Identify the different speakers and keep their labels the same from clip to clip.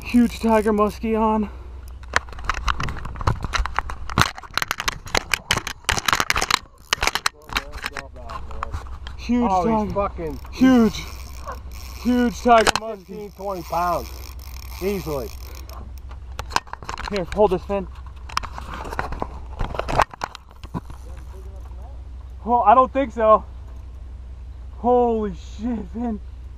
Speaker 1: Huge tiger muskie on. Huge tiger.
Speaker 2: Fucking
Speaker 1: huge tiger muskie.
Speaker 2: 15, 20 pounds. Easily.
Speaker 1: Here, hold this, Finn. Oh, I don't think so. Holy shit, Finn.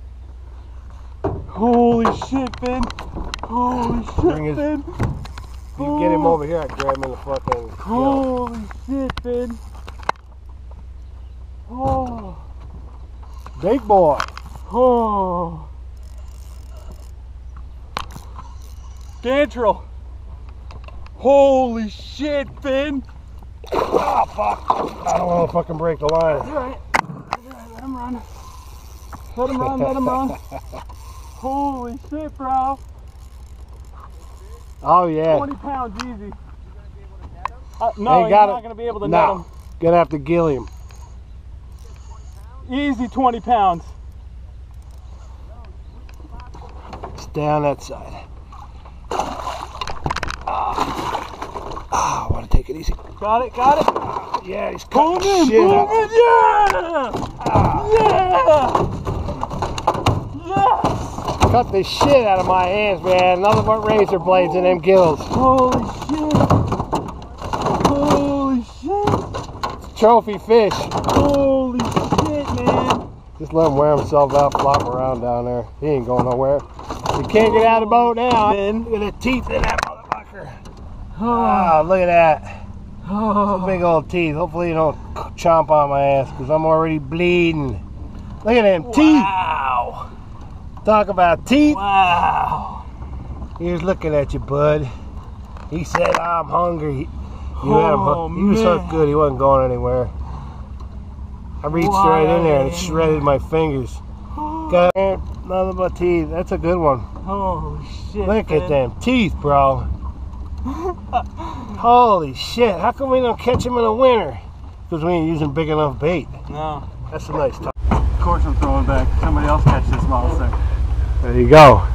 Speaker 1: Holy shit, Finn. Holy shit, Finn.
Speaker 2: You get him over here, I grab him in the fucking.
Speaker 1: Holy shit, Finn. Oh.
Speaker 2: Big boy.
Speaker 1: Oh. Gantrel. Holy shit, Finn.
Speaker 2: Oh, fuck. I don't want to fucking break the line.
Speaker 1: That's right. Let him run. Let him run, let him run. Holy shit, bro.
Speaker 2: Oh, yeah.
Speaker 1: 20 pounds easy. No,
Speaker 2: They
Speaker 1: he's not going to be able to net him.
Speaker 2: Gonna have to gill him.
Speaker 1: Easy 20 pounds.
Speaker 2: Stay on that side. I want to take it easy.
Speaker 1: Got it, got it.
Speaker 2: Yeah, he's
Speaker 1: Boom
Speaker 2: cutting
Speaker 1: in,
Speaker 2: shit
Speaker 1: boom
Speaker 2: out.
Speaker 1: in, yeah! Yeah! Yes!
Speaker 2: Cut the shit out of my hands, man. Nothing but razor blades in them gills.
Speaker 1: Holy shit! Holy shit!
Speaker 2: Trophy fish.
Speaker 1: Holy shit, man!
Speaker 2: Just let him wear himself out, flop around down there. He ain't going nowhere. You can't get out of the boat now. Look at the teeth in that motherfucker. Oh, look at that. Some big old teeth. Hopefully you don't chomp on my ass because I'm already bleeding. Look at them teeth.
Speaker 1: Wow!
Speaker 2: Talk about teeth.
Speaker 1: Wow!
Speaker 2: He was looking at you, bud. He said, I'm hungry. You had him hooked. He was hooked good. He wasn't going anywhere. I reached right in there and it shredded my fingers. Got nothing but teeth. That's a good one.
Speaker 1: Holy shit!
Speaker 2: Look at them teeth, bro. Holy shit. How come we don't catch him in the winter? Because we ain't using big enough bait.
Speaker 1: No.
Speaker 2: That's a nice time.
Speaker 1: Of course I'm throwing back. Somebody else catch this monster.
Speaker 2: There you go.